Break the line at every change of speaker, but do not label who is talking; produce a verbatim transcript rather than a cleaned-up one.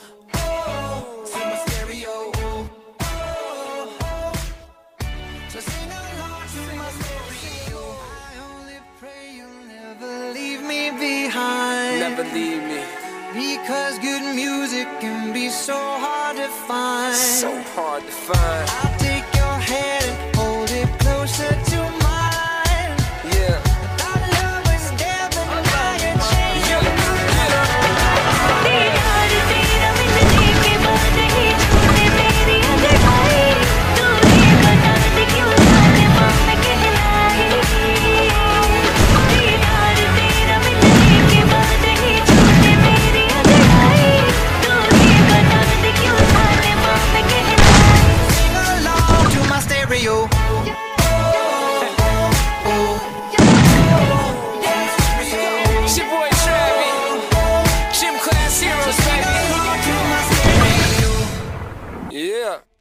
oh, to my stereo. So sing along to my stereo. I only pray you'll never leave me behind.
Never leave me.
Because good music can be so hard to find.
So hard to find.
I'll take your hand and hold it closer to mine.
Yeah.
Our love was there, but now you're changing my stereo.
It's your boy Travis, Gym Class Heroes, baby. Yeah.